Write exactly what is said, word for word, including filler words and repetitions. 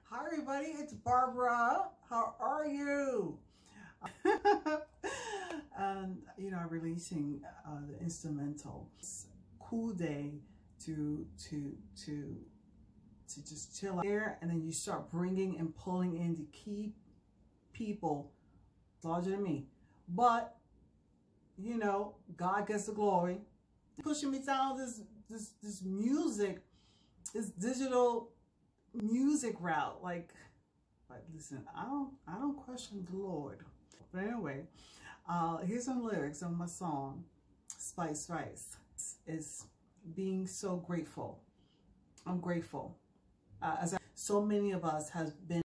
Hi everybody, it's Barbara. How are you? And you know, I'm releasing uh, the instrumental. It's a cool day to to to to just chill out there, and then you start bringing and pulling in the key people larger than me. But you know, God gets the glory. Pushing me down this this this music, this digital music route. Like, like listen, I don't I don't question the Lord. But anyway, uh, here's some lyrics on my song, Spice Rice. Is being so grateful. I'm grateful. Uh, as I, so many of us has been